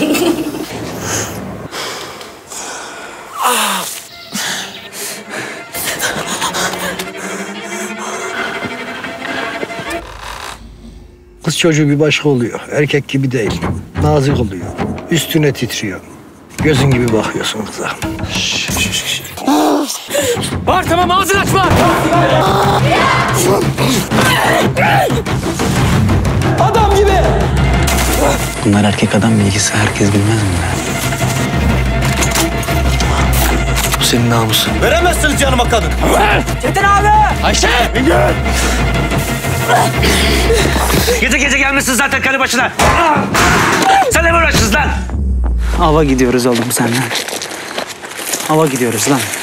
Kız çocuğu bir başka oluyor. Erkek gibi değil. Nazik oluyor. Üstüne titriyor. Gözün gibi bakıyorsun kıza. Var tamam, ağzını açma! Adam gibi! Bunlar erkek adam bilgisi, herkes bilmez mi? Bu senin namusun. Veremezsiniz yanıma kadın. Çetin abi! Ayşe! Gece gece gelmişsin zaten karı başına. Sen ne uğraşıyorsun lan? Ava gidiyoruz oğlum senden. Ava gidiyoruz lan.